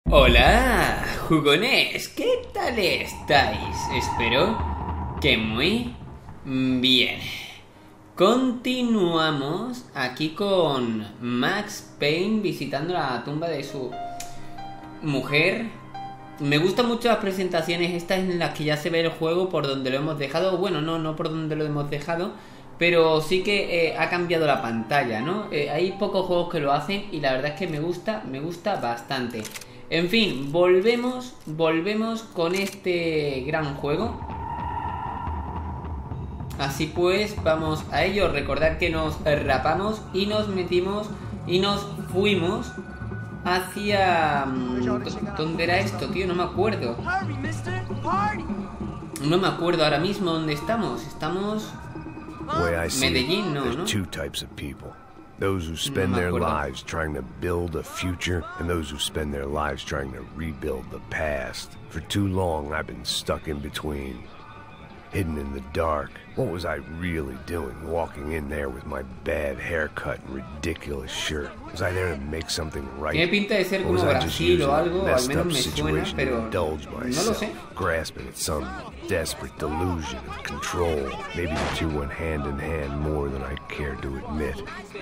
Hola, jugones, ¿qué tal estáis? Espero que muy bien. Continuamos aquí con Max Payne visitando la tumba de su mujer. Me gustan mucho las presentaciones estas en las que ya se ve el juego por donde lo hemos dejado. Bueno, no por donde lo hemos dejado, pero sí que ha cambiado la pantalla, ¿no? Hay pocos juegos que lo hacen y la verdad es que me gusta bastante. En fin, volvemos con este gran juego. Así pues, vamos a ello. Recordad que nos rapamos y nos metimos y nos fuimos hacia... ¿Dónde era esto, tío? No me acuerdo. No me acuerdo ahora mismo dónde estamos. Estamos... Medellín, ¿no? Those who spend their lives trying to build a future, and those who spend their lives trying to rebuild the past. For too long, I've been stuck in between, hidden in the dark. What was I really doing, walking in there with my bad haircut and ridiculous shirt? Was I there to make something right? Tiene pinta de ser como Brasil o algo, al menos me suena, pero no lo sé. Grasping at some desperate delusion of control. Maybe the two went hand in hand more than I care to admit.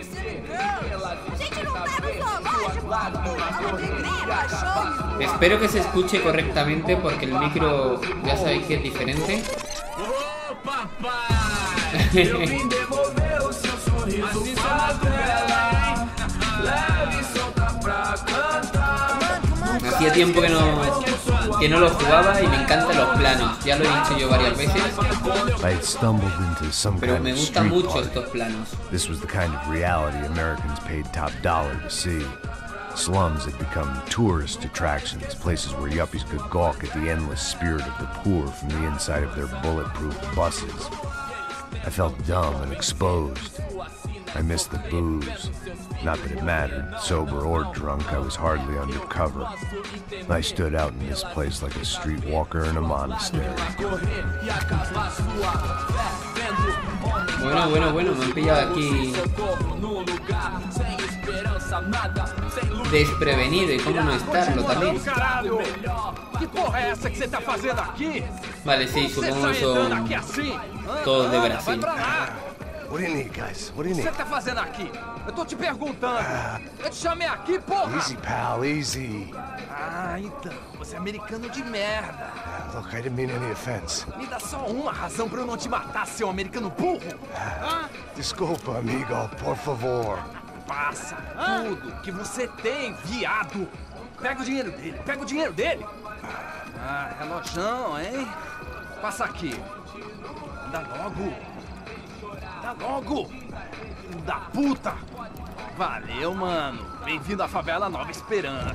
Espero que se escuche correctamente porque el micro ya sabéis que es diferente. Hacía tiempo que no lo jugaba y me encantan los planos. Ya lo he dicho yo varias veces, pero me gustan mucho estos planos. This was the kind of reality Americans paid top dollar to see. Slums had become tourist attractions, places where yuppies could gawk at the endless spirit of the poor from the inside of their bulletproof buses. I felt dumb and exposed. I missed the booze. Not that it mattered, sober or drunk, I was hardly undercover. I stood out in this place like a streetwalker in a monastery. Bueno, me han pillado aquí desprevenido, y cómo no estarlo también. Vale, sí, supongo que son todos de Brasil. What do you need, guys? What do you need? O que você tá fazendo aqui? Eu tô te perguntando. Eu te chamei aqui, porra! Easy, pal, easy. Ah, então. Você é americano de merda. Look, I didn't mean any offense. Me dá só uma razão pra eu não te matar, seu americano burro. Desculpa, amigo, por favor. Passa tudo que você tem, viado. Pega o dinheiro dele, Ah, relojão, hein? Passa aqui. Dá logo, filho da puta! Valeu, mano. Bem-vindo à favela Nova Esperança.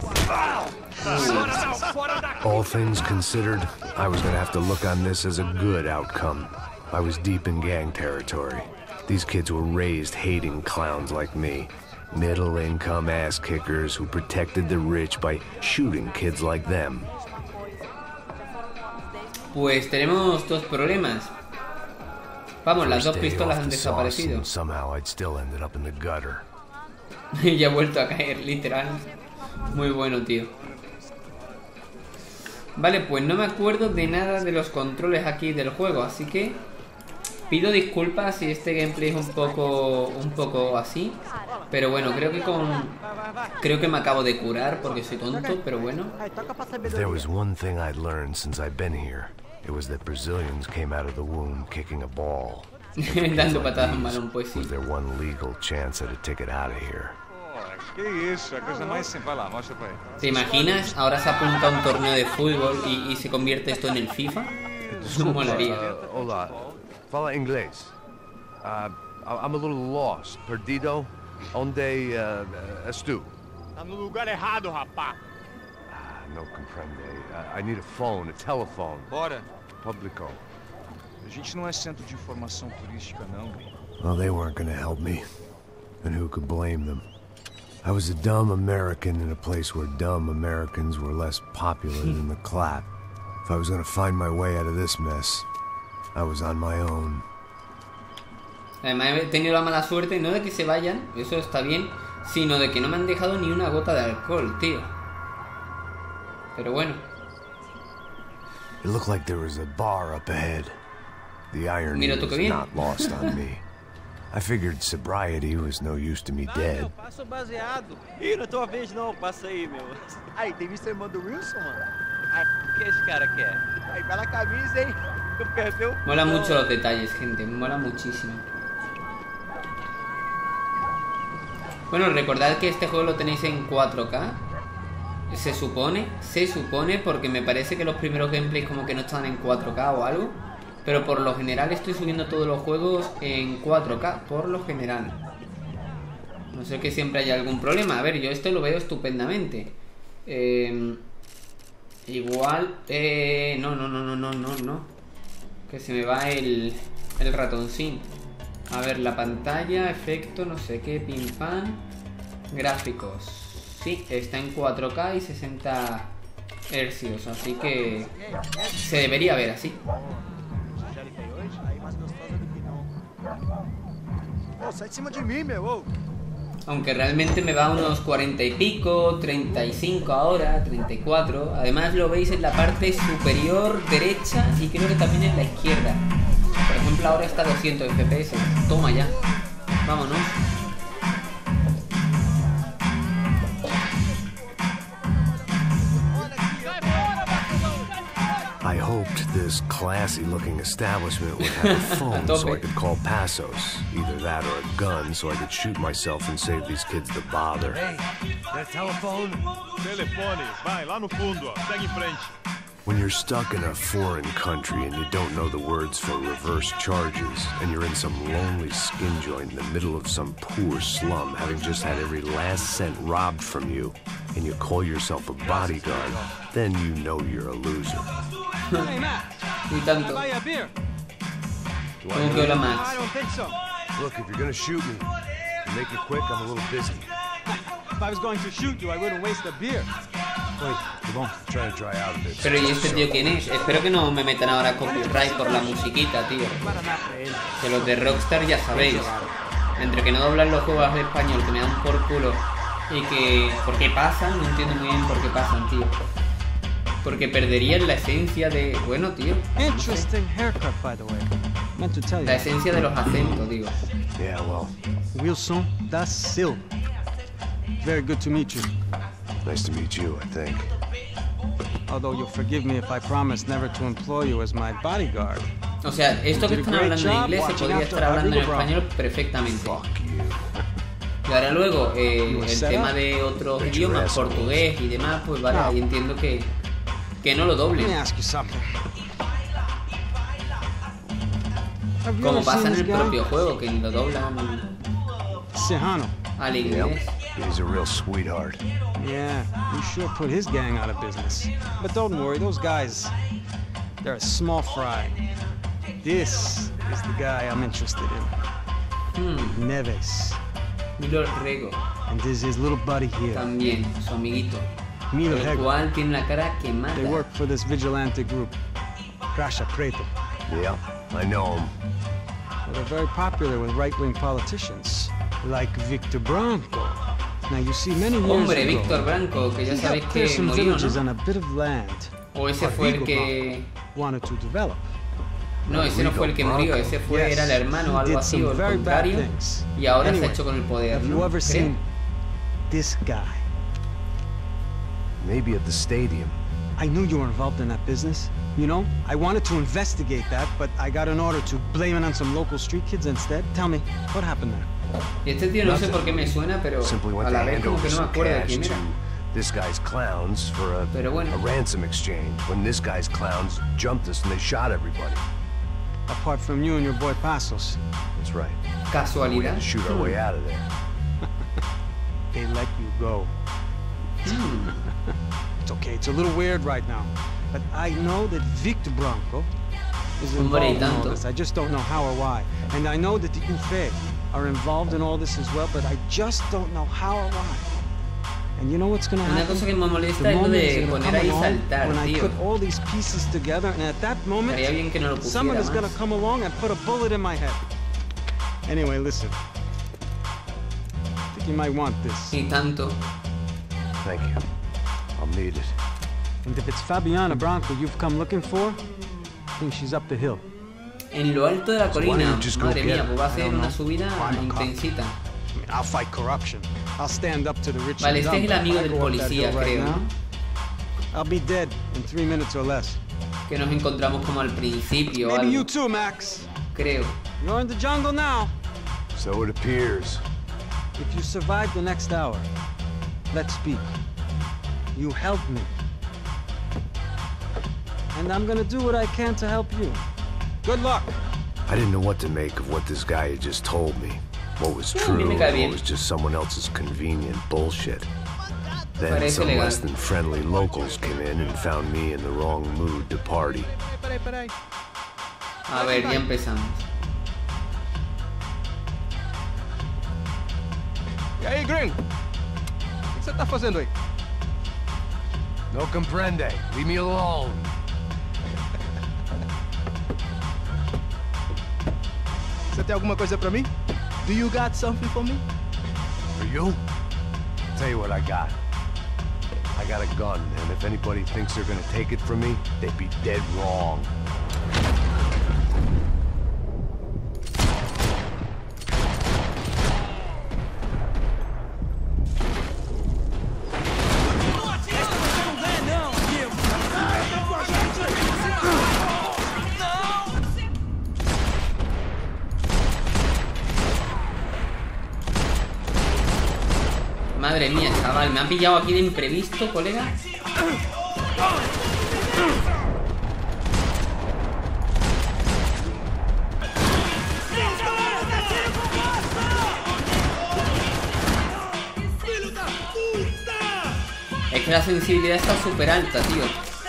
Fora daqui! All things considered, I was gonna have to look on this as a good outcome. I was deep in gang territory. These kids were raised hating clowns like me. Middle-income ass-kickers who protected the rich by shooting kids like them. Pues tenemos dos problemas. Vamos, las dos pistolas han desaparecido. Y ha vuelto a caer, literal. Muy bueno, tío. Vale, pues no me acuerdo de nada de los controles aquí del juego, así que pido disculpas si este gameplay es un poco así. Pero bueno, creo que me acabo de curar porque soy tonto, pero bueno. If there was one thing I'd learned since I've been here, it was that Brazilians came out of the womb kicking a ball. Dando patadas a un balón, pues sí. Was their one legal chance at a ticket out of here. ¿Te imaginas? Ahora se apunta a un torneo de fútbol y se convierte esto en el FIFA. Eso molaría. Hola, fala inglés. I'm a little lost. Perdido. Onde és tu? Tá no lugar errado, rapá. No comprende. I need a phone, a telephone. Bora. Publico. A gente não é centro de informação turística, não. Well, they weren't gonna help me. And who could blame them? I was a dumb American in a place where dumb Americans were less popular than the clap. If I was gonna find my way out of this mess, I was on my own. Además he tenido la mala suerte, no de que se vayan, eso está bien, sino de que no me han dejado ni una gota de alcohol, tío. Pero bueno. It looked like there was a bar up ahead. The irony Mira tú was qué bien. not lost on me. I figured sobriety was no use to me dead. Passa o baseado. Ih, não é tua vez não, passa aí, meu. Aí, tem visto a irmã do Wilson, mano? O que esse cara quer? Aí, bela camisa, hein? Perdeu. Mola mucho los detalles, gente. Mola muchísimo. Bueno, recordad que este juego lo tenéis en 4K. Se supone, porque me parece que los primeros gameplays como que no estaban en 4K o algo. Pero por lo general estoy subiendo todos los juegos en 4K, por lo general. No sé que siempre haya algún problema. A ver, yo esto lo veo estupendamente. Igual... No. Que se me va el ratoncín. A ver, la pantalla, efecto, no sé qué, pim pam. Gráficos. Sí, está en 4K y 60 Hz, así que se debería ver así. Sai de cima de mim, meu. Aunque realmente me va a unos 40 y pico, 35 ahora, 34. Además lo veis en la parte superior derecha y creo que también en la izquierda. Por ejemplo, ahora está a 200 FPS. Toma ya. Vámonos. I hoped this classy-looking establishment would have a phone so I could call Passos. Either that or a gun so I could shoot myself and save these kids the bother. Hey, that telephone? Telefone, vai lá no fundo, ó. Segue em frente. When you're stuck in a foreign country and you don't know the words for reverse charges, and you're in some lonely skin joint in the middle of some poor slum, having just had every last cent robbed from you, and you call yourself a bodyguard, then you know you're a loser. Hey, Matt. Y tanto. Buy you a beer. ¿Cómo que hola, Max? I don't think so. Look, if you're gonna shoot me, make it quick, I'm a little busy. If I was going to shoot you, I wouldn't waste a beer. Wait, come on, try to dry out a bit. Pero ¿y este tío quién es? Espero que no me metan ahora copyright por la musiquita, tío. Que los de Rockstar ya sabéis. Entre que no doblan los juegos de español, que me dan por culo, y que... ¿Por qué pasan? No entiendo muy bien por qué pasan, tío. Porque perderían la esencia de... Bueno, tío. Interesting haircut, by the way. Meant to tell you. La esencia de los acentos, digo. Yeah, well, Wilson da Silva. Very good to meet you. nice to meet you, I think. Although you'll forgive me if I promise never to employ you as my bodyguard. O sea, esto que están hablando en inglés se podría estar hablando en español perfectamente. Y ahora luego, el tema de otros idiomas, portugués y demás, pues vale, ahí entiendo que no lo Let doblen. me ask you something. Have you Como ever pasa seen en this el guy? propio juego, que lo doblan Sejano. al inglés. He's a real sweetheart. Yeah, you sure put his gang out of business. But don't worry, those guys, they're a small fry. This is the guy I'm interested in. Neves. Milo Rego, And this is his little buddy here, también, su amiguito. Milo El Hegel. cual tiene una cara que mata. They work for this vigilante group, Crasha Preto. Yeah, I know him. Well, they're very popular with right-wing politicians, like Victor Branco. Now, you see, many years Hombre, ago, Víctor Branco, que ya he sabéis helped que clear some murió, villages ¿no? on a bit of land O ese fue el que... wanted to develop. No, ese no fue el que murió, ese fue, era el hermano o algo así, o el contrario. Y ahora se ha hecho con el poder, Have you ¿no? ever Creo. seen this guy? Maybe at the stadium. I knew you were involved in that business. You know, I wanted to investigate that, but I got an order to blame it on some local street kids instead. Tell me, what happened there? Y este tío no sé por qué me suena, pero Simply a went to la vez hand como over que no me some acuerdo de cash quién to era. this guy's clowns for Pero bueno. a ransom exchange. When this guy's clowns jumped us and they shot everybody. Apart from you and your boy Passos, That's right. We had Casualidad. to shoot our way out of there. they let you go. It's okay, it's a little weird right now, but I know that Victor Branco is Hombre, y involved in all tanto. this. I just don't know how or why. And I know that the UFE are involved in all this as well, but I just don't know how or why. And you know what's gonna Una happen? cosa que me molesta The es lo moment de is gonna poner come ahí along saltar, when I tío. put all these pieces together, and at that moment, Estaría bien que no lo someone pusiera is gonna más. come along and put a bullet in my head. Anyway, listen. I think you might want this. Y tanto. Thank you. I'll need it. And if it's Fabiana Branco you've come looking for, I think she's up the hill. En lo alto de la So why don't colina. you just go Madre get mía, her? pues va a I ser don't una know. subida I'm a cop. intensita. I mean, I'll fight corruption. I'll stand up to the rich Vale, and este dumb, es el but if amigo I del go up that policía, hill right creo, now, ¿no? I'll be dead in 3 minutes or less. Que nos encontramos como al principio, Maybe you algo, too, Max. creo. You're in the jungle now. So it appears. If you survive the next hour, let's speak. You help me. And I'm gonna do what I can to help you. Good luck. I didn't know what to make of what this guy had just told me. What was true me and cae what bien. was just someone else's convenient bullshit. Then Parece some legal. less than friendly locals came in and found me in the wrong mood to party. A ver, ya empezamos. E aí, gringo? O que você tá fazendo aí? No comprende. Leave me alone. Você tem alguma coisa pra mim? Do you got something for me? For you? Tell you what I got. I got a gun, and if anybody thinks they're gonna take it from me, they'd be dead wrong. Madre mía, chaval, me han pillado aquí de imprevisto, colega. Es que la sensibilidad está súper alta, tío.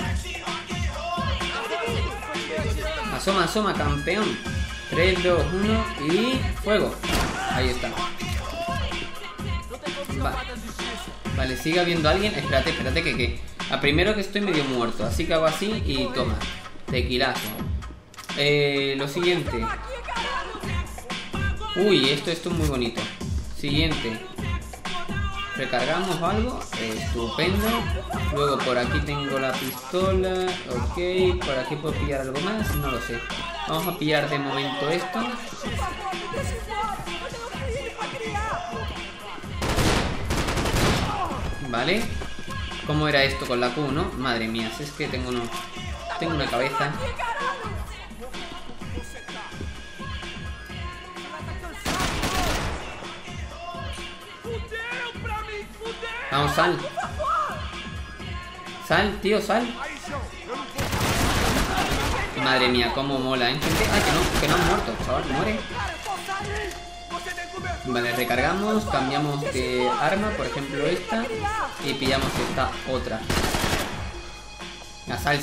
Asoma, asoma, campeón. 3, 2, 1 y fuego. Ahí está. Vale, sigue habiendo alguien. Espérate, espérate que a primero que estoy medio muerto. Así que hago así y toma. Tequilazo. Lo siguiente. Uy, esto es muy bonito. Siguiente. Recargamos algo. Estupendo. Luego por aquí tengo la pistola. Ok, por aquí puedo pillar algo más. No lo sé. Vamos a pillar de momento esto. Vale. ¿Cómo era esto con la Q, no? Madre mía, si es que tengo una cabeza. Vamos, sal. Sal, tío, sal. Madre mía, cómo mola, ¿eh, gente? Ah, que no han muerto, chaval, muere. Vale, recargamos, cambiamos de arma, por ejemplo esta, y pillamos esta otra. Ya, sal.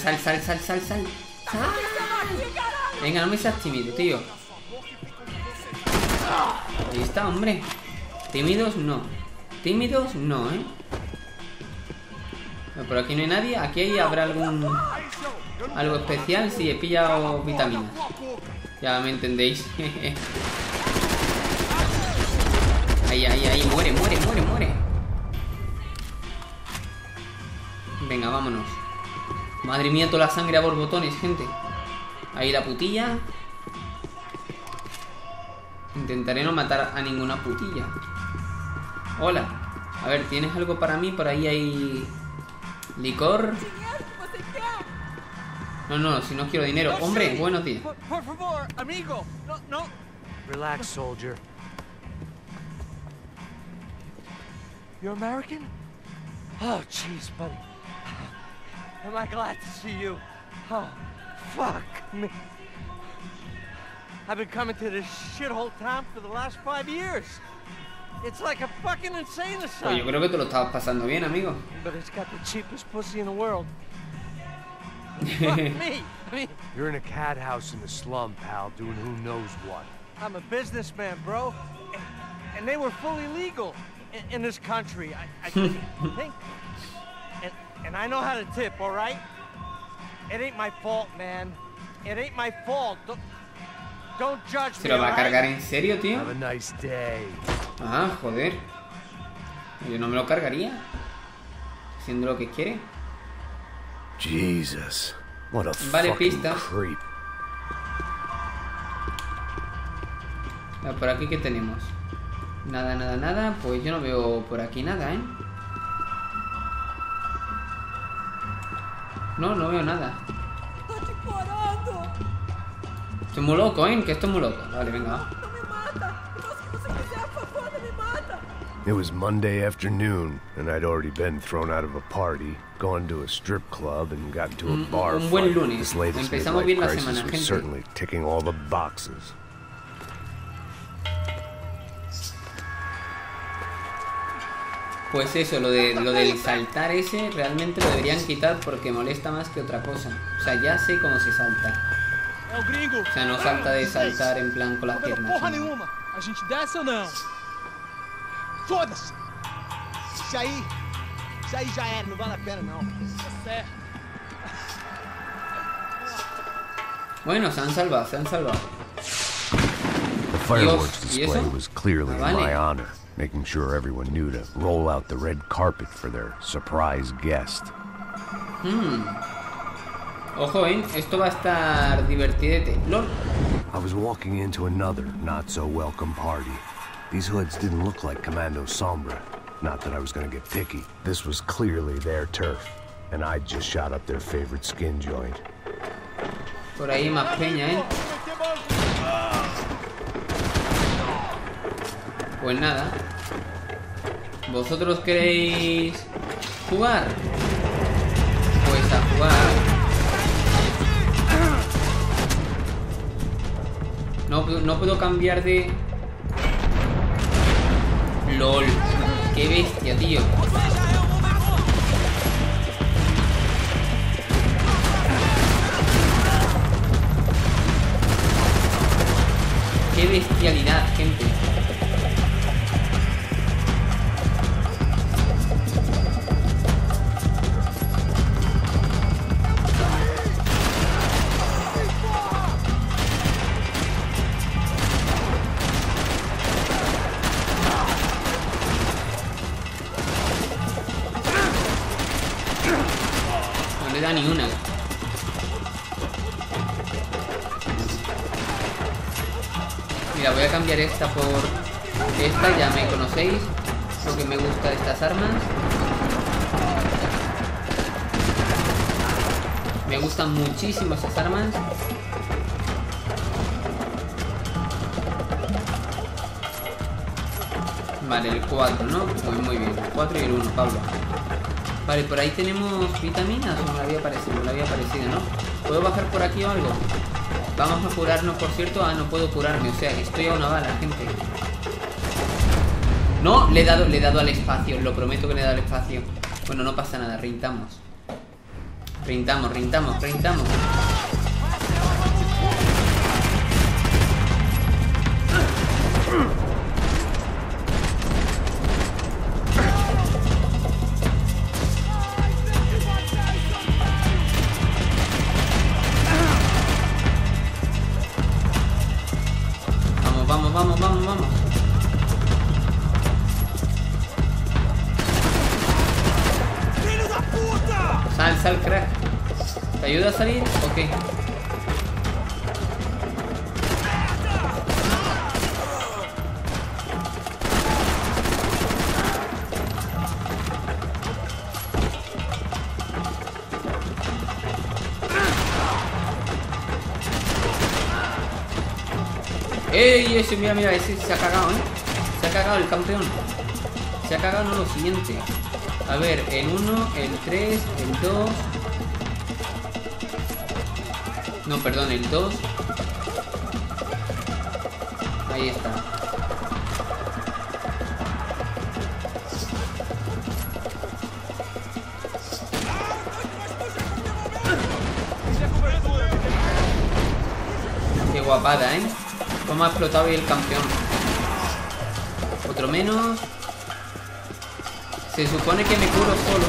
Venga, no me seas tímido, tío. Ahí está, hombre. Tímidos no, ¿eh? Por aquí no hay nadie. Aquí habrá algo especial. Sí, he pillado vitaminas. Ya me entendéis. Ahí, muere. Venga, vámonos. Madre mía, toda la sangre a borbotones, gente. Ahí la putilla. Intentaré no matar a ninguna putilla. Hola. A ver, ¿tienes algo para mí? Por ahí hay licor. No, si no quiero dinero. Hombre, buenos días. Por favor, amigo. No. Relax, soldier. You're American? Oh, jeez, buddy. Am I glad to see you? Oh, fuck me. I've been coming to this shithole town for the last 5 years. It's like a fucking insane Pues asylum. yo creo que te lo estabas pasando bien, amigo. But it's got the cheapest pussy in the world. Fuck me. I mean, You're in a cat house in the slum, pal, doing who knows what. I'm a businessman, bro. And they were fully legal in this country. I think. And I know how to tip, all right? It ain't my fault, man. It ain't my fault. Don't judge me. ¿Se lo va a all cargar right? en serio, tío? Have a nice day. Ah, joder. Yo no me lo cargaría. Haciendo lo que quiere. Jesus. What a Vale, fucking pistas. creep. Por aquí, ¿qué tenemos? Nada, nada, nada. Pues yo no veo por aquí nada, ¿eh? No, no veo nada. Estoy muy loco, ¿eh? Que esto es muy loco. Vale, venga, va. It was Monday afternoon, and I'd already been thrown out of a party, gone to a strip club, and got into a bar un buen fight. lunes. This latest Empezamos midlife bien la crisis semana, was gente. certainly ticking all the boxes. Pues eso, lo del saltar ese realmente lo deberían quitar porque molesta más que otra cosa. O sea, ya sé cómo se salta. O sea, no salta de saltar en plan con las piernas. Porra sino- nenhuma. A gente desce ou não? Foda-se. Isso aí já era, não vale a pena não. Tá certo. Bueno, se han salvado, se han salvado. The fireworks ¿y display eso? was clearly Ah, in vale. my honor, making sure everyone knew to roll out the red carpet for their surprise guest. Ojo, esto va a estar divertidete. LOL. I was walking into another not-so-welcome party. These hoods didn't look like Commando Sombra. Not that I was gonna get picky. This was clearly their turf, and I just shot up their favorite skin joint. Por ahí más peña, Pues nada. ¿Vosotros queréis jugar? Pues a jugar. No puedo cambiar de... LOL. Qué bestia, tío. Qué bestialidad, gente. No le da ni una. Mira, voy a cambiar esta por esta, ya me conocéis lo que me gusta de estas armas. Me gustan muchísimo esas armas. Vale, el 4, ¿no? Muy bien, el 4 y el 1, Pablo. Vale, por ahí tenemos vitaminas, o me había parecido, ¿no? ¿Puedo bajar por aquí o algo? Vamos a curarnos, por cierto. Ah, no puedo curarme, o sea que estoy a una bala, gente. No, le he dado al espacio, lo prometo que le he dado al espacio. Bueno, no pasa nada, rintamos. Rintamos. Vamos. Sal, crack. ¿Te ayuda a salir? Ok. ¡Ey! Ese, mira, ese se ha cagado, Se ha cagado el campeón. Se ha cagado, no, lo siguiente. A ver, el 1, el 3, el 2. No, perdón, el 2. Ahí está. Qué guapada, Cómo ha explotado hoy el campeón. Otro menos. Se supone que me curo solo.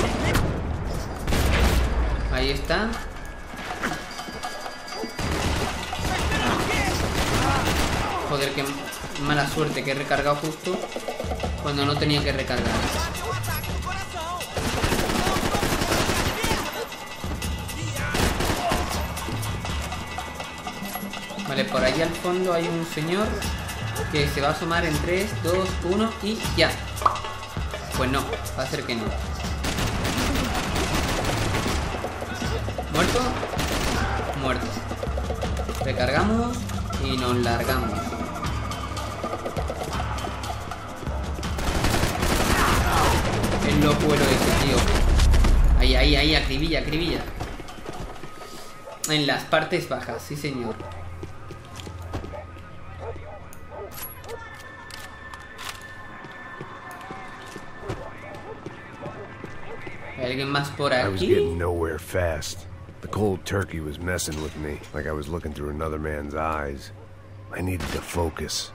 Ahí está. Joder, qué mala suerte que he recargado justo cuando no tenía que recargar. Vale, por allí al fondo hay un señor que se va a asomar en 3, 2, 1 y ya. Pues no, va a ser que no. ¿Muerto? Muerto. Recargamos y nos largamos. Es lo bueno ese, tío. Ahí, acribilla, acribilla. En las partes bajas, sí señor. ¿Hay alguien más por I was aquí? getting nowhere fast. The cold turkey was messing with me, like I was looking through another man's eyes. I needed to focus.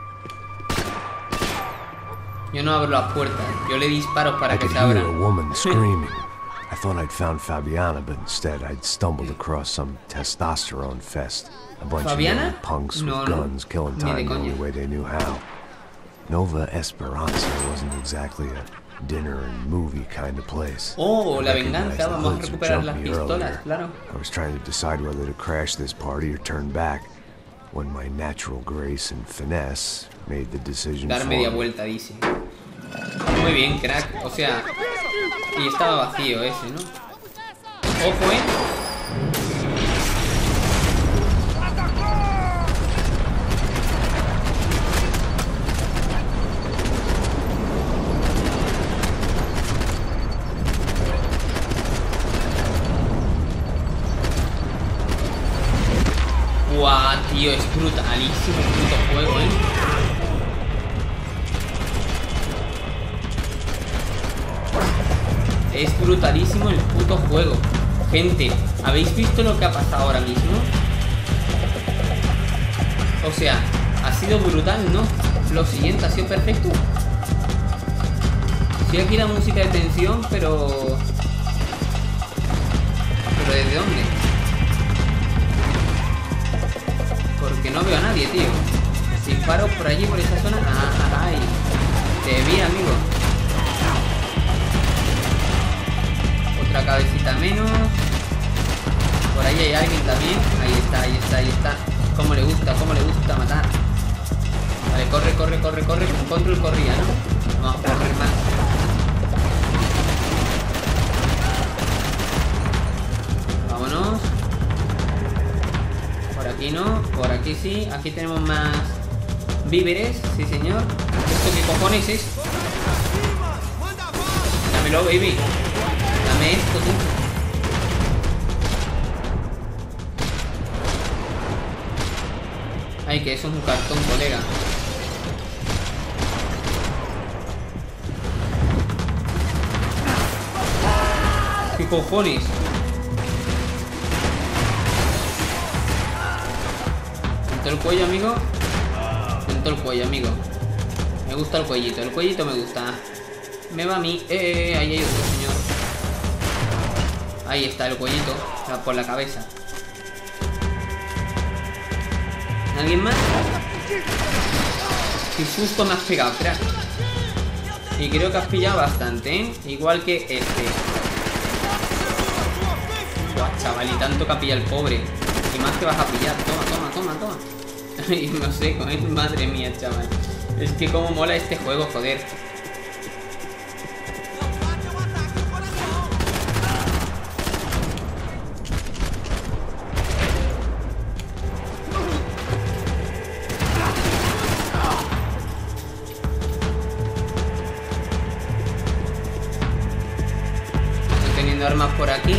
Yo no abro las puertas, yo le disparo para I que could se hear a abran. woman screaming. I thought I'd found Fabiana, but instead I'd stumbled across some testosterone fest. A bunch ¿Fabiana? of young punks No, with no. guns killing Ni de time the only coña. way they knew how. Nova Esperanza wasn't exactly a dinner and movie kind of place. Oh, la I recognized venganza, the vamos a hoods who recuperar jumped las me pistolas, earlier. claro. I was trying to decide whether to crash this party or turn back, when my natural grace and finesse made the decision Dar for media me. vuelta, dice. Muy bien, crack. O sea, y estaba vacío ese, ¿no? Ojo, Guau, tío, es brutalísimo el puto juego, Es brutalísimo el puto juego. Gente, ¿habéis visto lo que ha pasado ahora mismo? O sea, ha sido brutal, ¿no? Lo siguiente ha sido perfecto. Sí, aquí la música de tensión, pero... ¿Pero desde dónde? Porque no veo a nadie, tío. Disparo por allí, por esa zona. Ah, ay. Te vi, amigo. Otra cabecita menos. Por ahí hay alguien también. Ahí está, ahí está, ahí está. Cómo le gusta matar. Vale, corre, corre, corre, corre. Control corría, ¿no? Vamos a correr más. Vámonos. Por aquí no, por aquí sí. Aquí tenemos más víveres, sí señor. ¿Esto qué cojones es? Dámelo, baby. Dame esto, tú. Ay, que eso es un cartón, colega. ¿Qué cojones? ¿Tento el cuello, amigo? Tento el cuello, amigo. Me gusta el cuellito me gusta. Me va a mí. Ahí hay otro señor. Ahí está el cuellito, por la cabeza. ¿Alguien más? Qué susto me has pegado, crack. Y creo que has pillado bastante, ¿eh? Igual que este. Buah, chaval, y tanto que ha pillado el pobre. Y más que vas a pillar. Toma, toma, toma, toma. Y no sé, madre mía, chaval. Es que como mola este juego, joder. Armas por aquí.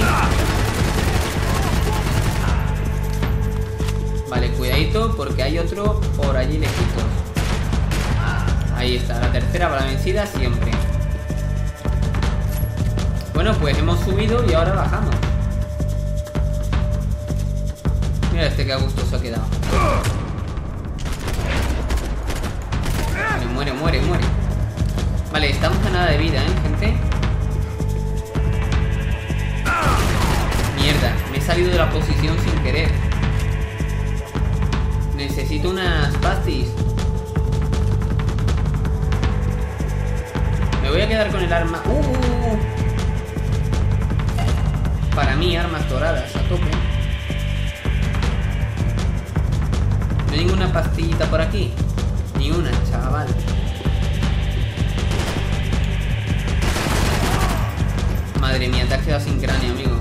Vale, cuidadito porque hay otro por allí lejitos. Ahí está, la tercera para la vencida siempre. Bueno, pues hemos subido y ahora bajamos. Mira este que a gusto se ha quedado. Vale, muere, muere, muere. Vale, estamos a nada de vida, gente. Mierda, me he salido de la posición sin querer. Necesito unas pastis. Me voy a quedar con el arma. Para mí, armas doradas, a tope. hay ninguna pastillita por aquí. Ni una, chaval. Madre mía, te has quedado sin cráneo, amigo.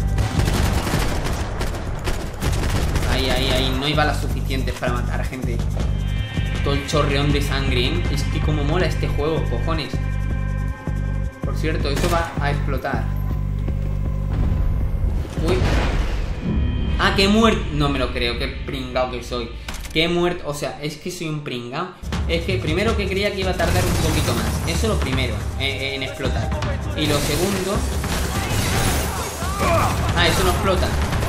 Ahí. No hay balas suficientes para matar a gente. Todo el chorreón de sangre, ¿eh? Es que como mola este juego, cojones. Por cierto, eso va a explotar. Uy. Ah, que he muerto. No me lo creo, qué pringao que soy. Que he muerto, o sea, es que soy un pringao. Es que primero que creía que iba a tardar un poquito más. Eso lo primero, en explotar. Y lo segundo... Ah, eso no explota.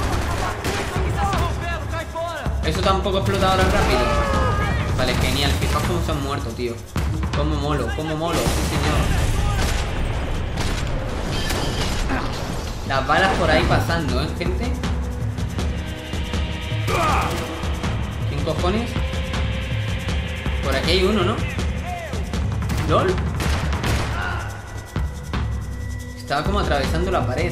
Eso tampoco explota ahora rápido. Vale, genial. Fijaos cómo se han muerto, tío. Cómo molo, sí señor. Las balas por ahí pasando, ¿eh, gente? ¿Quién cojones? Por aquí hay uno, ¿no? ¿Lol? Estaba como atravesando la pared.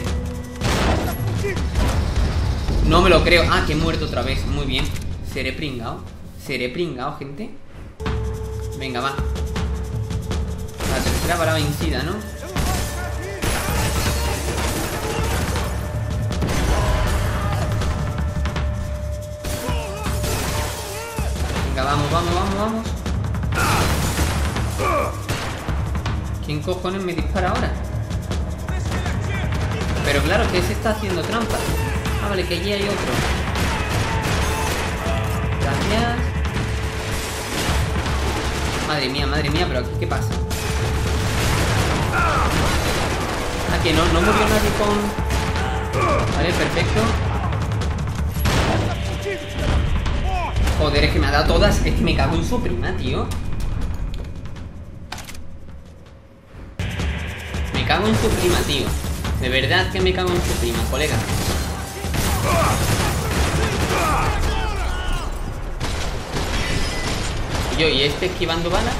No me lo creo. Ah, que he muerto otra vez. Muy bien. Seré pringao, gente. Venga, va. La tercera bala vencida, ¿no? Venga, vamos. ¿Quién cojones me dispara ahora? Pero claro, que se está haciendo trampa. Ah, vale, que allí hay otro. Gracias. Madre mía, pero aquí ¿qué pasa? Ah, que no murió nadie con... Vale, perfecto. Joder, es que me ha dado todas. Es que me cago en su prima, tío. Me cago en su prima, tío. De verdad que me cago en su prima, colega. Y yo, ¿y este esquivando balas?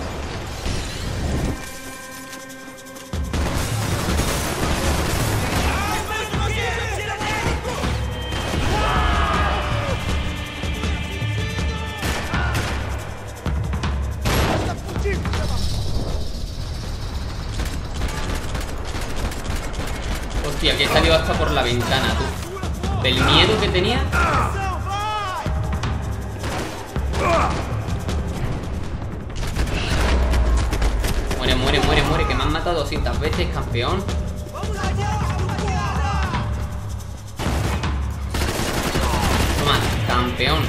Hostia, que he salido hasta por la ventana, tú. Del miedo que tenía. Muere, que me han matado 200 veces, campeón. Toma, campeón.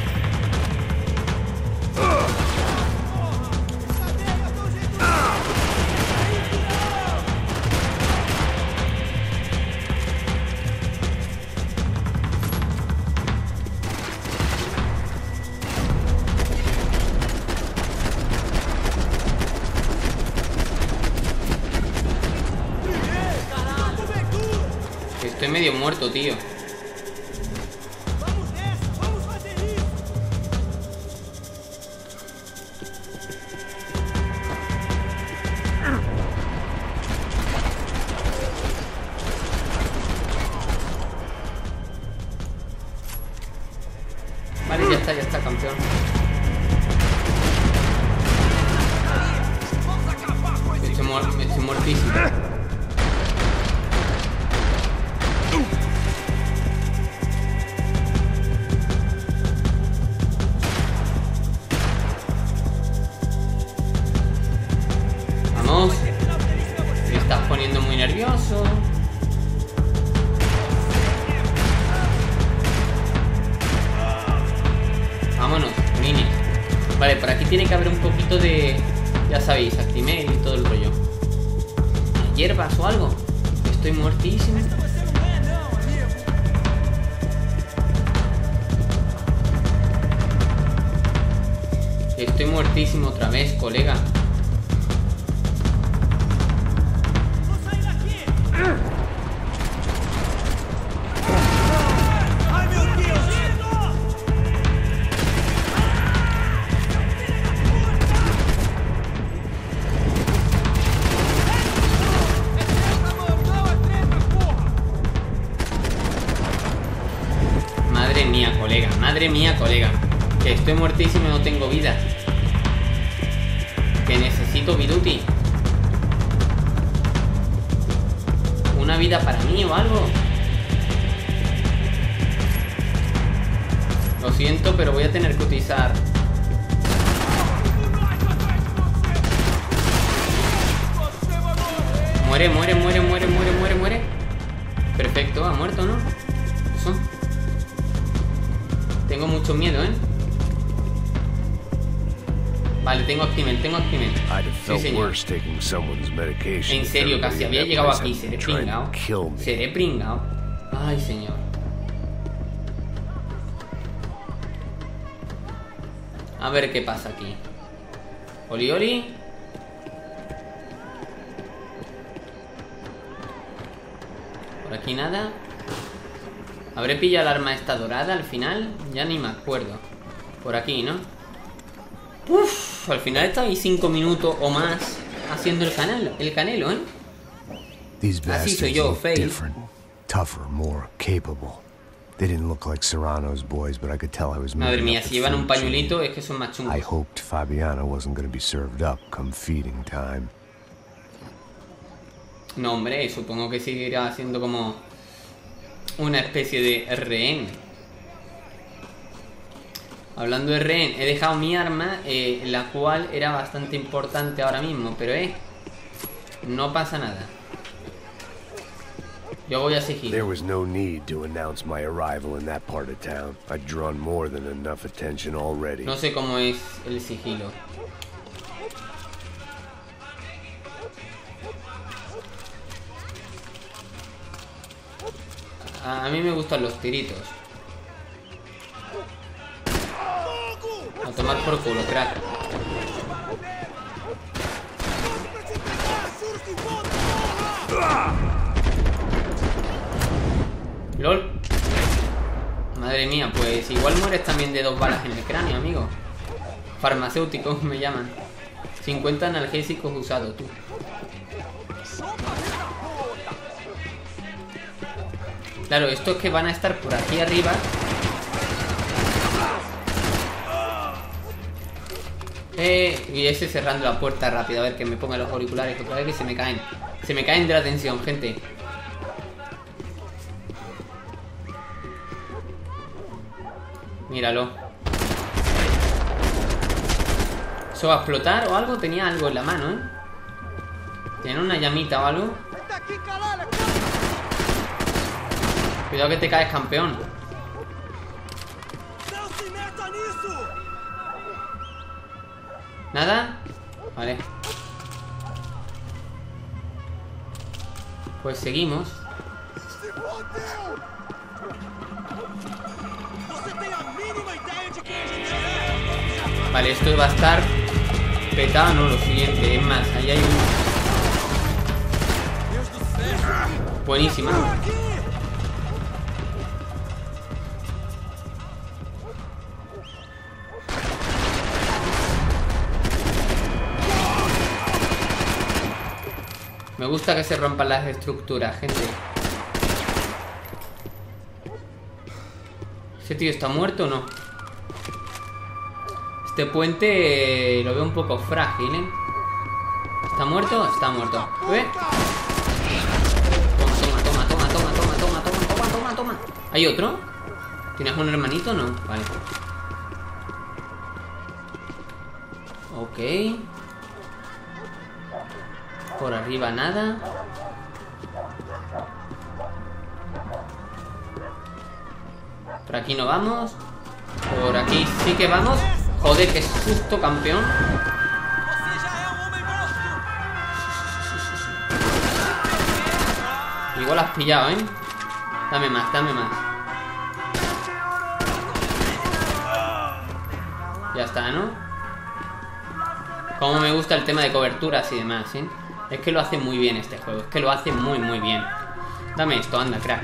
Estoy medio muerto, tío. Vale, ya está, campeón. Estoy muertísimo. Me estás poniendo muy nervioso. Vámonos, mini. Vale, por aquí tiene que haber un poquito de... Ya sabéis, Actimel y todo el rollo. ¿Hierbas o algo? Estoy muertísimo. Estoy muertísimo otra vez, colega. Madre mía, colega. Que estoy muertísimo y no tengo vida. Que necesito viruti. Una vida para mí o algo. Lo siento, pero voy a tener que utilizar... Muere, muere, muere, muere, muere, muere, muere. Perfecto, ha muerto, ¿no? Eso. Tengo mucho miedo, ¿eh? Vale, tengo Actimel, tengo Actimel. Sí, señor. En serio, casi había llegado aquí. Seré pringao. Seré pringao. Ay, señor. A ver qué pasa aquí. Oli, oli. Por aquí nada. ¿Habré pillado el arma esta dorada al final? Ya ni me acuerdo. Por aquí, ¿no? Uff, al final está ahí 5 minutos o más haciendo el canelo, ¿eh? Así soy yo, Faye. Tougher, more capable. They didn't look like Serrano's boys, but I could tell I was Madre mía, si llevan un pañuelito es que son más chungos. I hoped Fabiana wasn't going to be served up come feeding time. No, hombre, supongo que seguirá siendo como una especie de rehén. Hablando de rehén, he dejado mi arma, la cual era bastante importante ahora mismo, pero no pasa nada. Yo voy a seguir. There was no need to announce my arrival in that part of town. I'd drawn more than enough attention already. No sé cómo es el sigilo. A mí me gustan los tiritos. A tomar por culo, crack. LOL. Madre mía, pues igual mueres también de 2 balas en el cráneo, amigo. Farmacéuticos me llaman. 50 analgésicos usados, tú. Claro, estos que van a estar por aquí arriba. Y ese cerrando la puerta rápido. A ver, que me ponga los auriculares otra vez, que se me caen. Se me caen de la tensión, gente. Míralo. ¿Eso va a explotar o algo? Tenía algo en la mano, ¿eh? Tiene una llamita o algo. Cuidado que te caes, campeón. ¿Nada? Vale. Pues seguimos. Vale, esto va a estar petado, no, lo siguiente. Es más, ahí hay un... Buenísima. Me gusta que se rompan las estructuras, gente. ¿Ese tío está muerto o no? Este puente lo veo un poco frágil, ¿eh? ¿Está muerto? Está muerto. ¿Ve? Toma. ¿Hay otro? ¿Tienes un hermanito o no? Vale. Ok. Por arriba nada. Por aquí no vamos. Por aquí sí que vamos. Joder, qué susto, campeón. Igual has pillado, ¿eh? Dame más, dame más. Ya está, ¿no? Como me gusta el tema de coberturas y demás, ¿eh? Es que lo hace muy bien este juego. Es que lo hace muy, muy bien. Dame esto, anda, crack.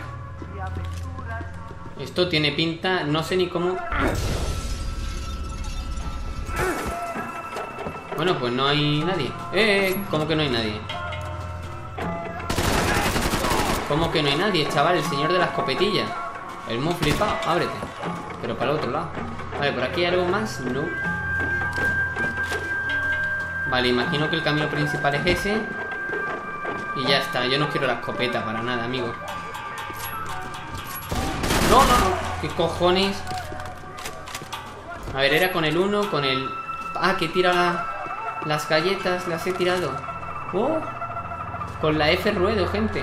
Esto tiene pinta... No sé ni cómo... Bueno, pues no hay nadie. ¿Cómo que no hay nadie? ¿Cómo que no hay nadie, chaval? El señor de la escopetilla. El muy flipado. Ábrete. Pero para el otro lado. Vale, ¿por aquí hay algo más? No. Vale, imagino que el camino principal es ese. Y ya está, yo no quiero la escopeta para nada, amigo. No, no, no. ¿Qué cojones? A ver, era con el 1, con el... Ah, que tira las galletas, las he tirado. Oh, con la F ruedo, gente.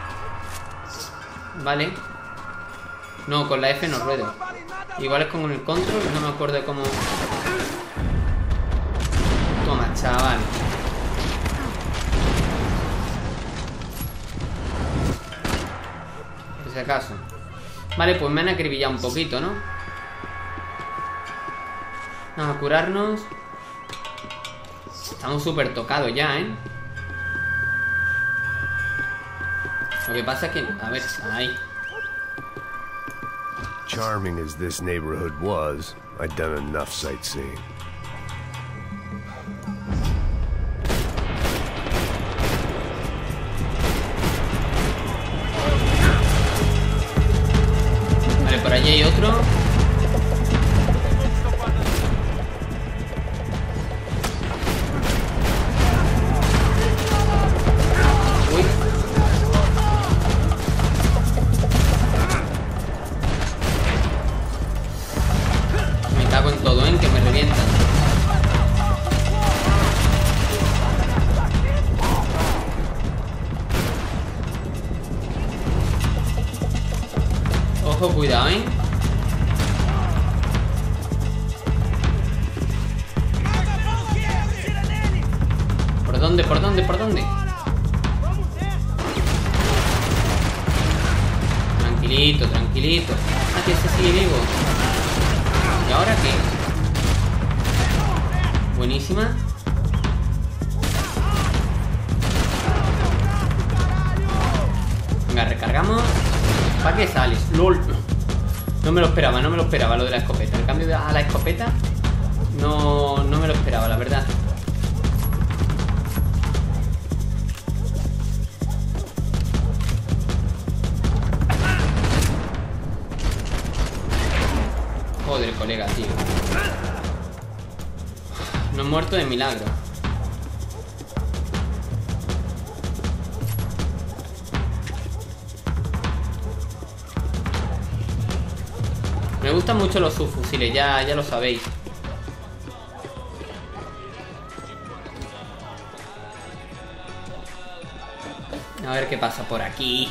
Vale. No, con la F no ruedo. Igual es con el control, no me acuerdo cómo... Toma, chaval. Por si acaso. Vale, pues me han acribillado un poquito, ¿no? Vamos a curarnos. Estamos súper tocados ya, ¿eh? Lo que pasa es que... A ver, ahí. Charming as this neighborhood was, I'd done enough sightseeing. Vale, por allí hay otro. Uy. Me cago en todo, ¿eh? Que me revientan. Ojo, cuidado, ¿eh? ¿Por dónde? ¿Por dónde? ¿Por dónde? Tranquilito, tranquilito. Ah, que ese sigue vivo. ¿Y ahora qué? Buenísima. Venga, recargamos. ¿Para qué sales? ¡Lol! No me lo esperaba, no me lo esperaba lo de la escopeta. El cambio a la escopeta no me lo esperaba, la verdad. Joder, colega, tío. No he muerto de milagro. Me gustan mucho los subfusiles, ya lo sabéis. A ver qué pasa por aquí.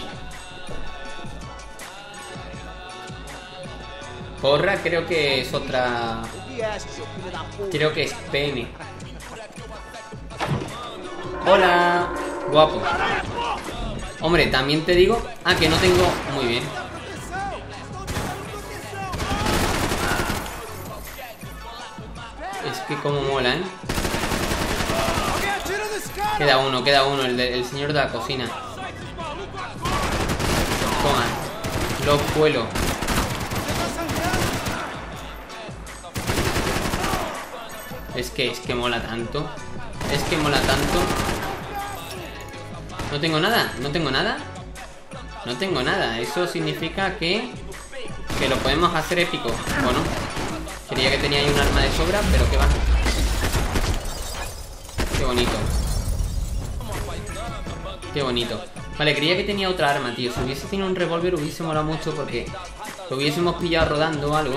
Porra, creo que es otra... Creo que es pene. Hola, guapo. Hombre, también te digo... Ah, que no tengo... Muy bien. Es que como mola, ¿eh? Queda uno, el señor de la cocina. Toma. Lo cuelo. Es que mola tanto. Es que mola tanto. No tengo nada, no tengo nada. No tengo nada. Eso significa que lo podemos hacer épico. Bueno, creía que tenía ahí un arma de sobra, pero que va. Qué bonito. Qué bonito. Vale, creía que tenía otra arma, tío. Si hubiese tenido un revólver hubiese molado mucho porque lo hubiésemos pillado rodando o algo.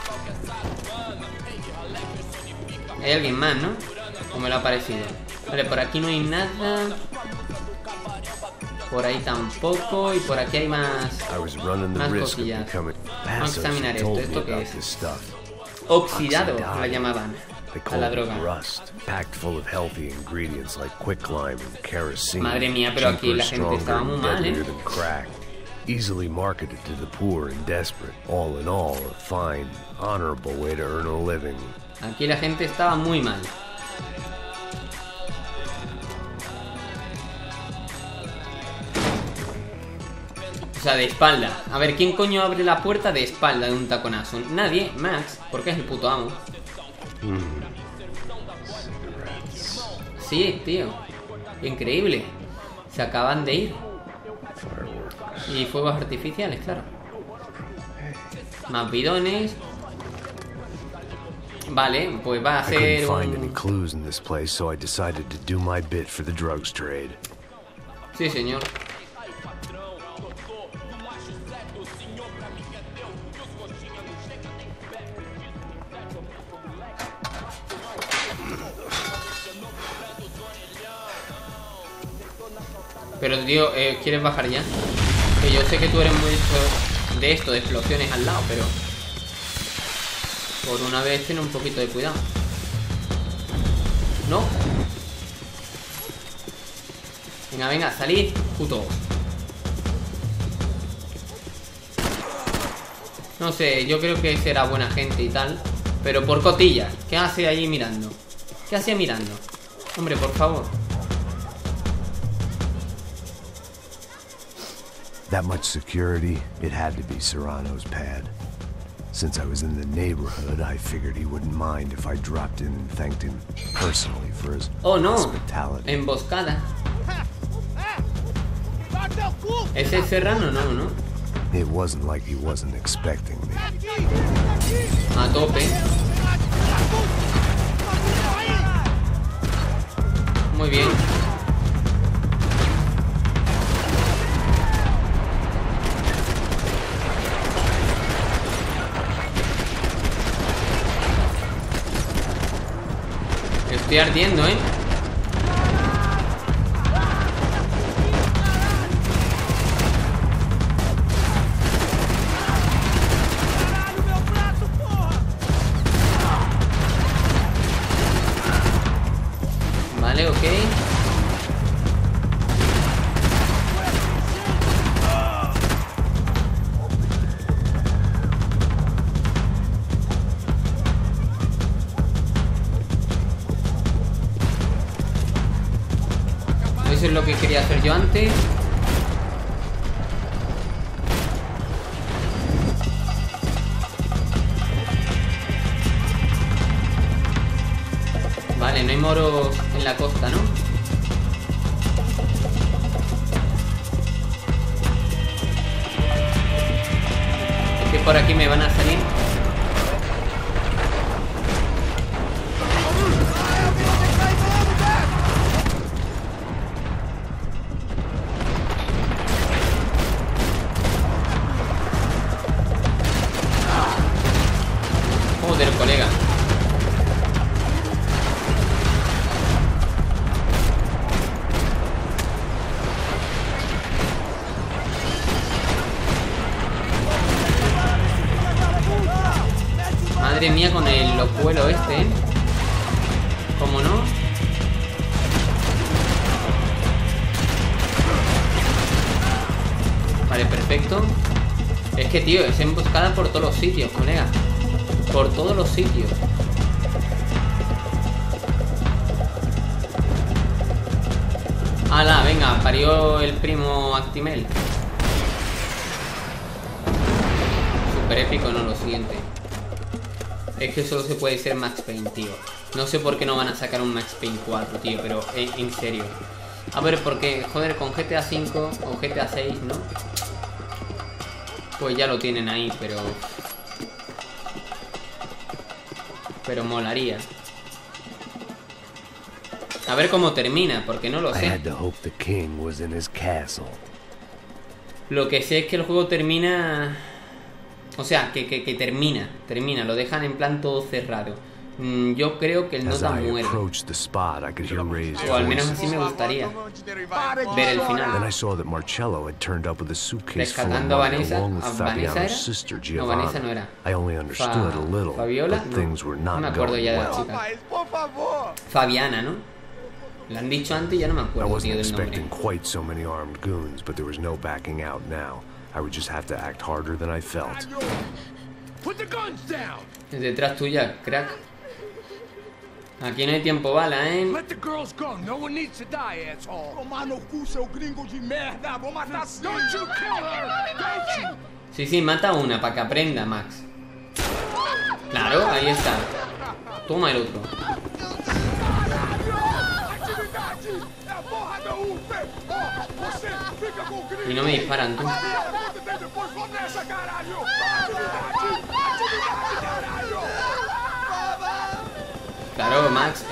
Hay alguien más, ¿no? ¿O me lo ha parecido? Vale, por aquí no hay nada. Por ahí tampoco. Y por aquí hay más cosillas. Vamos a examinar esto. ¿Esto qué es? Oxidado, la llamaban. A la droga. Madre mía, pero aquí la gente estaba muy mal, ¿eh? Easily marketed to the poor and desperate. All in all, a fine, honorable way to earn a living. Aquí la gente estaba muy mal. O sea, de espalda. A ver, ¿quién coño abre la puerta de espalda de un taconazo? Nadie, Max, porque es el puto amo. Sí, tío. Increíble. Se acaban de ir. Y fuegos artificiales, claro. Más bidones. Vale, pues va a I couldn't ser find any un... clues in this place, so I decided to do my bit for the drugs trade. Sí, señor. Pero tío, ¿quieres bajar ya? Que yo sé que tú eres muy de esto, de explosiones al lado, pero por una vez ten un poquito de cuidado. ¿No? Venga, venga, salid, puto. No sé, yo creo que será buena gente y tal, pero por cotillas. ¿Qué hace allí mirando? ¿Qué hace mirando? Hombre, por favor. That much security, it had to be Serrano's pad. Since I was in the neighborhood, I figured he wouldn't mind if I dropped in and thanked him personally for his Oh no, hospitality. emboscada. ¿Ese es Serrano? No, ¿no? It wasn't like he wasn't expecting me. A tope. Muy bien. Estoy ardiendo, ¿eh? Vale, ok. Eso es lo que quería hacer yo antes. Vale, no hay moros en la costa, ¿no? Es que por aquí me van a salir. Joder, colega. Madre mía con el locuelo este, ¿eh? ¿Cómo no? Vale, perfecto. Es que, tío, es emboscada por todos los sitios, colega. Por todos los sitios. ¡Hala! Venga, parió el primo Actimel. Super épico, no, lo siguiente. Es que solo se puede ser Max Payne, tío. No sé por qué no van a sacar un Max Payne 4, tío, pero en serio. A ver, porque, joder, con GTA 5 o GTA 6, ¿no? Pues ya lo tienen ahí, pero molaría. A ver cómo termina, porque no lo I sé. had to hope the king was in his castle. Lo que sé es que el juego termina... O sea, que termina. Lo dejan en plan todo cerrado. Yo creo que el As nota I muere. approached the spot, I could hear raised O al menos voices. así me gustaría ver el Then final. I saw that Marcello had turned up with a suitcase full of Rescatando a money Vanessa. along with ¿A Vanessa Fabiano's era? sister No, Vanessa no Giovanna. era. I only understood a little, Fabiola, but no. things were No me not acuerdo going ya de la well. chica. Fabiana, ¿no? La han dicho antes y ya no me I acuerdo, wasn't tío, del nombre. expecting quite so many armed goons, but there was no backing out now. I would just have to act harder than I felt. Put the guns down. Es detrás tuya, crack. Aquí no hay tiempo bala, ¿eh? Let the girls go. No one needs to die, asshole. Tomar no cu, seu gringo de merda. Vou matar. Don't you kill her. Don't you. Sí, sí, mata una para que aprenda, Max. Claro, ahí está. Toma el otro. Y no me disparan, tú. Claro, Max.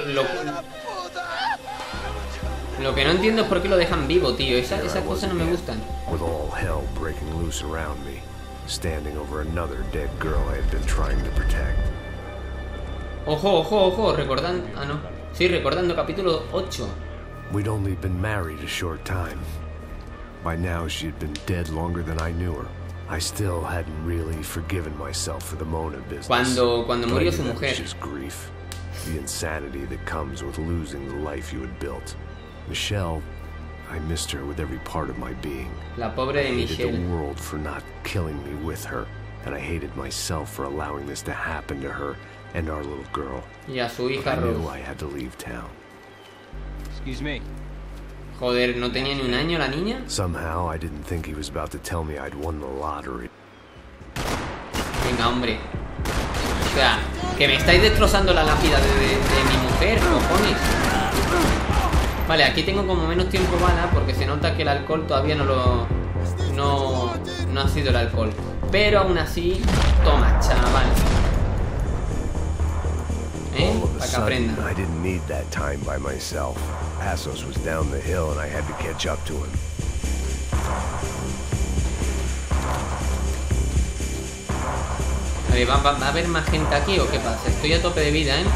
Lo que no entiendo es por qué lo dejan vivo, tío. Esas cosas no me gustan. With all hell breaking loose around me, standing over another dead girl I had been trying to protect. Ojo, ojo, ojo. Recordando. Ah, no. Sí, recordando capítulo 8. We'd only been married a short time. By now, she had been dead longer than I knew her. I still hadn't really forgiven myself for the Mona business. Cuando murió su mujer. Just grief, the insanity that comes with losing the life you had built. Michelle, I missed her with every part of my being. La pobre de I hated Michelle. the world for not killing me with her, and I hated myself for allowing this to happen to her and our little girl. Y a su But hija I knew Rose. I had to leave town. Excuse me. Joder, ¿no tenía ni un año la niña? Somehow, I didn't think he was about to tell me I'd won the lottery. Venga, hombre. O sea, que me estáis destrozando la lápida de mi mujer, cojones. Vale, aquí tengo como menos tiempo bala porque se nota que el alcohol todavía no ha sido el alcohol. Pero aún así, toma, chaval. All of a Para que sudden, aprenda. I didn't need that time by myself. Passos was down the hill and I had to catch up to him. Vale, ¿va a haber más gente aquí o qué pasa? Estoy a tope de vida, ¿eh?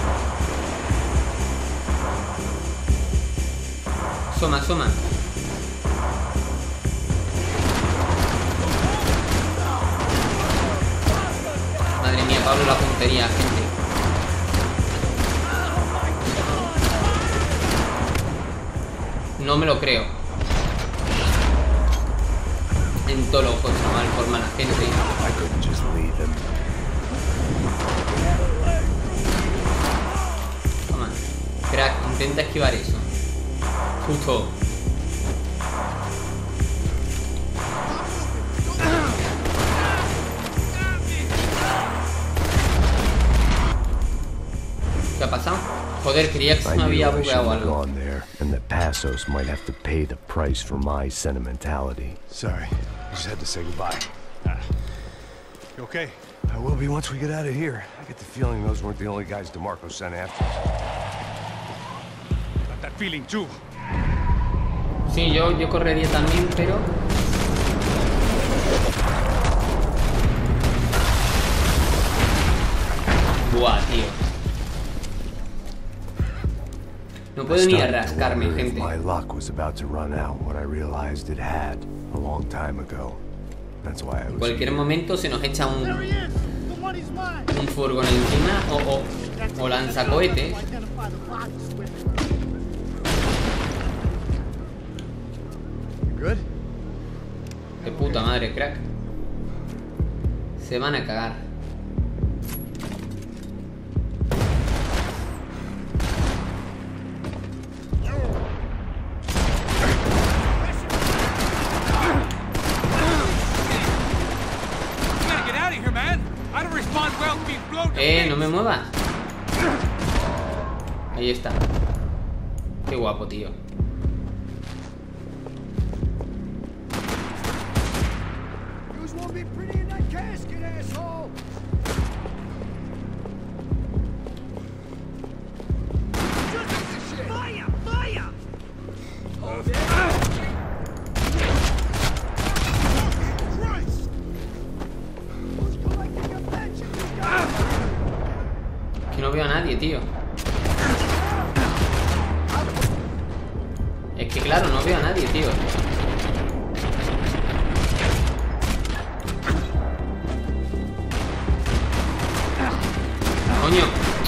Asoma, asoma. Madre mía, Pablo, la puntería, gente. No me lo creo. En todo loco, chaval, por mala gente. I couldn't just leave him. Toma. Crack, intenta esquivar eso. Justo. ¿Qué ha pasado? Joder, creía que se I me había knew I bugueado shouldn't have algo. gone there, and that Passos might have to pay the price for my sentimentality. Sorry, I just had to say goodbye. You okay? I will be once we get out of here. I get the feeling those weren't the only guys DeMarco sent after us. Got that feeling too. Sí, yo correría también, pero... Buah, tío. No I puedo ni started to rascarme, wonder if gente. my luck was about to run out when I realized it had a long time ago. That's why I En was cualquier here. momento se nos echa There he is. The money's mine. un furgón encima o lanzacohetes. Identify the bodies with. Good? De puta madre, crack. Se van a cagar. Gotta get out of here, man. I don't respond well to being blown to No me muevas. Ahí está. Qué guapo, tío. Yours won't be pretty in that casket, asshole. Fire! Fire! Christ! Who's collecting a pension? You guys? Que no veo a nadie, tío. Es que claro, no veo a nadie, tío. Coño.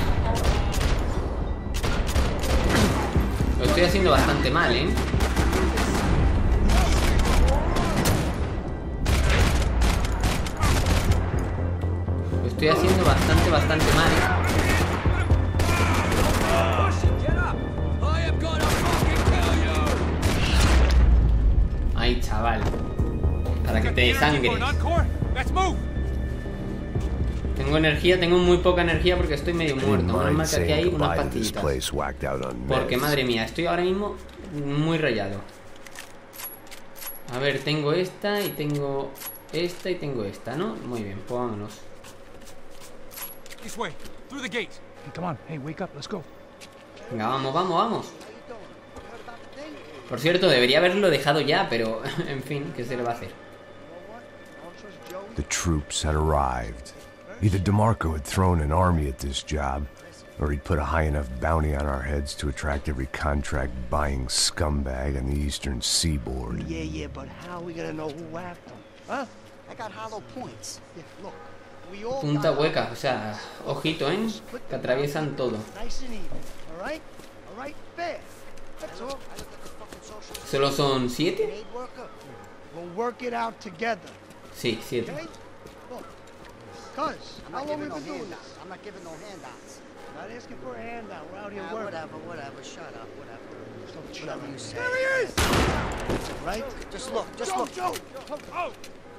Lo estoy haciendo bastante mal, ¿eh? Lo estoy haciendo bastante mal, ¿eh? Ay, chaval. Para que te desangres. Let's move. Tengo energía, tengo muy poca energía porque estoy medio I didn't muerto. Menos mind mal que aquí hay saying unas goodbye to this pastillitas. place whacked out on Porque meds. madre mía, estoy ahora mismo muy rayado. A ver, tengo esta y tengo esta, ¿no? Muy bien, pues vámonos. This way, through the gate. Hey, come on. Hey, wake up. Let's go. Venga, vamos, vamos, vamos. Por cierto, debería haberlo dejado ya, pero en fin, ¿qué se le va a hacer? The troops had arrived. Either DeMarco had thrown an army at this job, or he'd put a high enough bounty on our heads to attract every contract-buying scumbag on the eastern seaboard. Yeah, but how are we gonna know who whacked them? Huh? I got hollow points. Yeah, look. We all Punta got hueca, o sea, ojito, ¿eh? Que atraviesan todo. nice and even. All right? All right, fair. That's all. ¿Solo son 7? Aid worker. We'll work it out together. Sí, 7. Okay? Look. Cuz, how long we been doing this? I'm not giving no handouts. Not asking for a handout. We're out here working. Whatever. Shut up. Whatever. Don't shut Whatever up. you say. There he is! Right? Just look. Just Joe, look. Joe! Oh!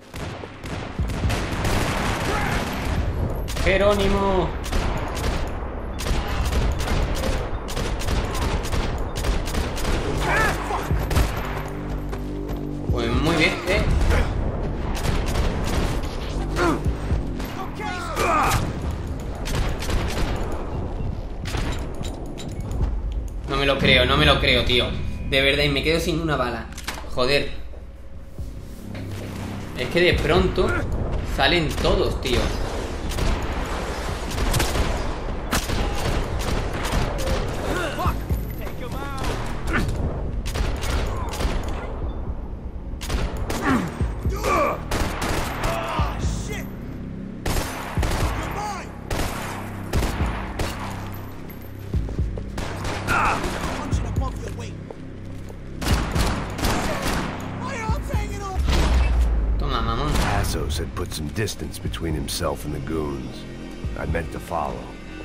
Jerónimo. Pues muy bien, No me lo creo, tío. De verdad, y me quedo sin una bala. Joder. Es que de pronto salen todos, tío. Toma, mamón. Passos had put some distance between himself and the goons. I meant to follow.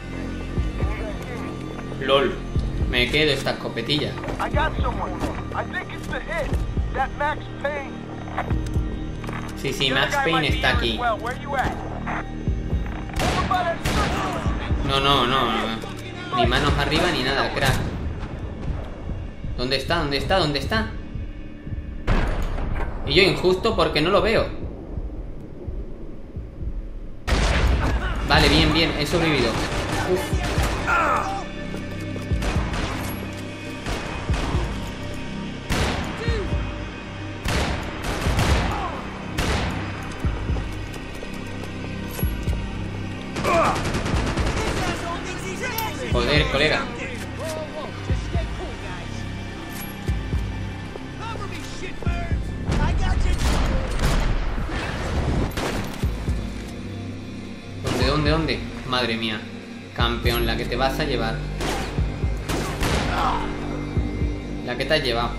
LOL. Me quedo esta escopetilla. I got someone. I think it's the hit. That Max Payne. Sí, sí, Max Payne está aquí. No. Ni manos arriba ni nada, crack. ¿Dónde está? Y yo injusto porque no lo veo. Vale, bien, he sobrevivido. Uf. Joder, colega. ¿Dónde? Madre mía. Campeón, la que te vas a llevar. La que te has llevado.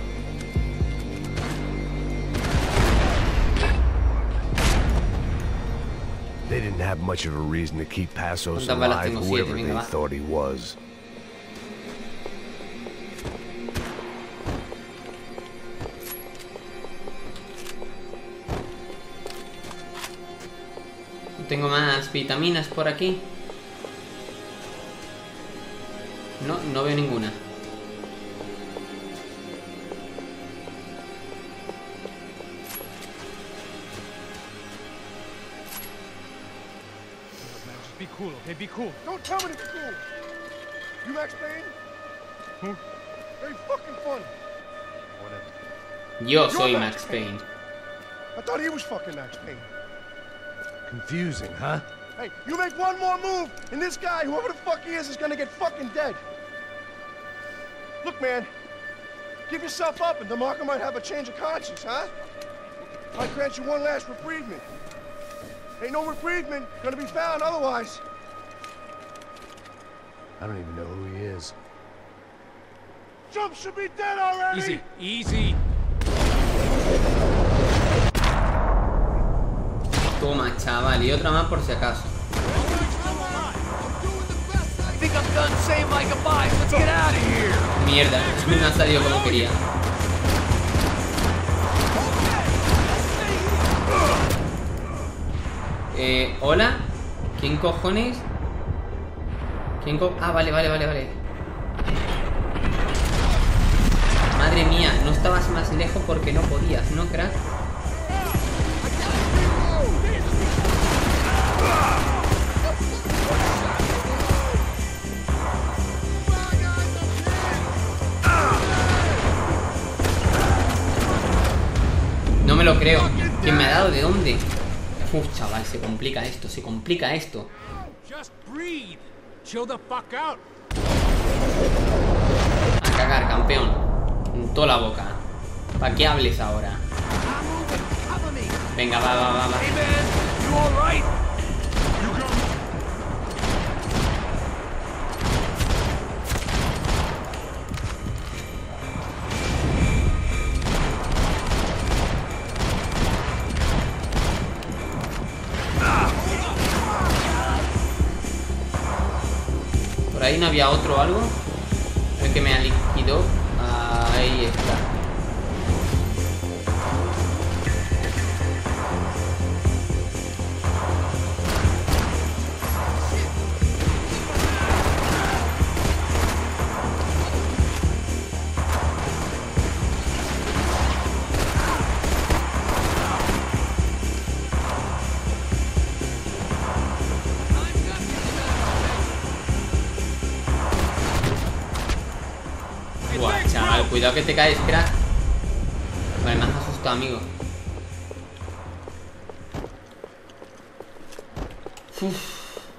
They didn't have much of a reason to keep Passos ¿Cuántas balas alive, tengo? whoever 7, they venga, va. thought he was. Tengo más vitaminas por aquí. No veo ninguna. Just be cool, okay? Be cool. Don't tell me to be cool. You Max Payne? Who? Very fucking funny. Yo soy Max Payne. I thought he was fucking Max Payne. Confusing, huh? Hey, you make one more move, and this guy, whoever the fuck he is gonna get fucking dead. Look, man, give yourself up, and DeMarco might have a change of conscience, huh? Might grant you one last reprievement. Ain't no reprievement gonna be found otherwise. I don't even know who he is. Trump should be dead already! Easy. Toma, chaval. Y otra más por si acaso. I think I'm done saying my goodbyes. Let's get out of here. Mierda, no ha salido como quería. ¿Hola? ¿Quién cojones? Ah, vale. Madre mía, no estabas más lejos porque no podías, ¿no, crack? creo. ¿Quién me ha dado? ¿De dónde? Uf, chaval, se complica esto, se complica esto. A cagar, campeón. En toda la boca. ¿Para qué hables ahora? Venga, va. Por ahí no había otro o algo. El que me liquidó. Ahí está. Buah, chaval, cuidado que te caes, crack. Vale, me has asustado, amigo. Uf.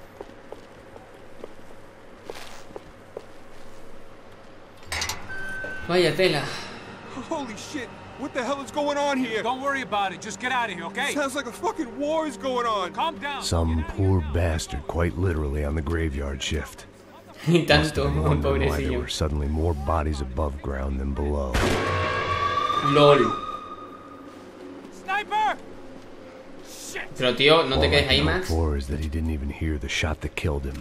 Vaya tela. Holy shit! What the hell is going on here? Don't worry about it. Just get out of here, okay? Sounds like a fucking war is going on. Calm down. Some poor bastard quite literally on the graveyard shift. Y Must tanto, have been wondering why there pobrecillo. were suddenly more bodies above ground than below. LOL. Sniper! Shit! Pero tío, no te All I quedes ahí, can hope Max. for is that he didn't even hear the shot that killed him.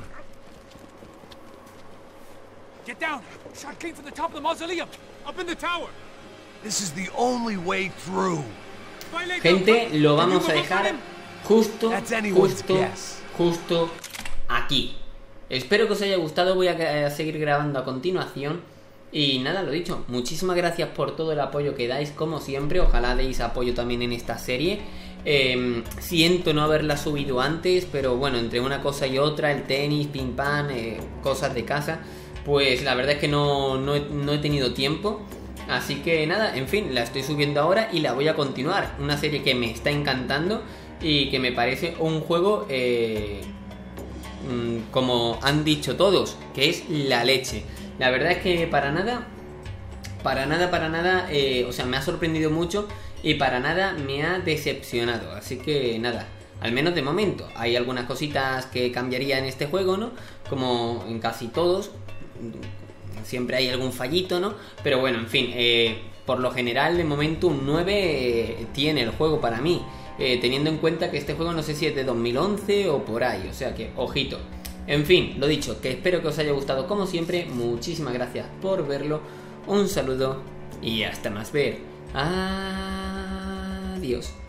Get down! Shot came from the top of the mausoleum! Up in the tower! This is the only way through. Gente, lo vamos a dejar justo aquí. Espero que os haya gustado. Voy a seguir grabando a continuación. Y nada, lo dicho, muchísimas gracias por todo el apoyo que dais, como siempre. Ojalá deis apoyo también en esta serie. Siento no haberla subido antes, pero bueno, entre una cosa y otra, el tenis, pim pam, cosas de casa, pues la verdad es que no he tenido tiempo. Así que nada, en fin, la estoy subiendo ahora y la voy a continuar. Una serie que me está encantando y que me parece un juego, como han dicho todos, que es la leche. La verdad es que para nada, o sea, me ha sorprendido mucho y para nada me ha decepcionado. Así que nada, al menos de momento. Hay algunas cositas que cambiaría en este juego, ¿no? Como en casi todos. Siempre hay algún fallito, ¿no? Pero bueno, en fin, por lo general, de momento un 9 tiene el juego para mí. Teniendo en cuenta que este juego no sé si es de 2011 o por ahí. O sea que, ojito. En fin, lo dicho, que espero que os haya gustado como siempre. Muchísimas gracias por verlo. Un saludo y hasta más ver. Adiós.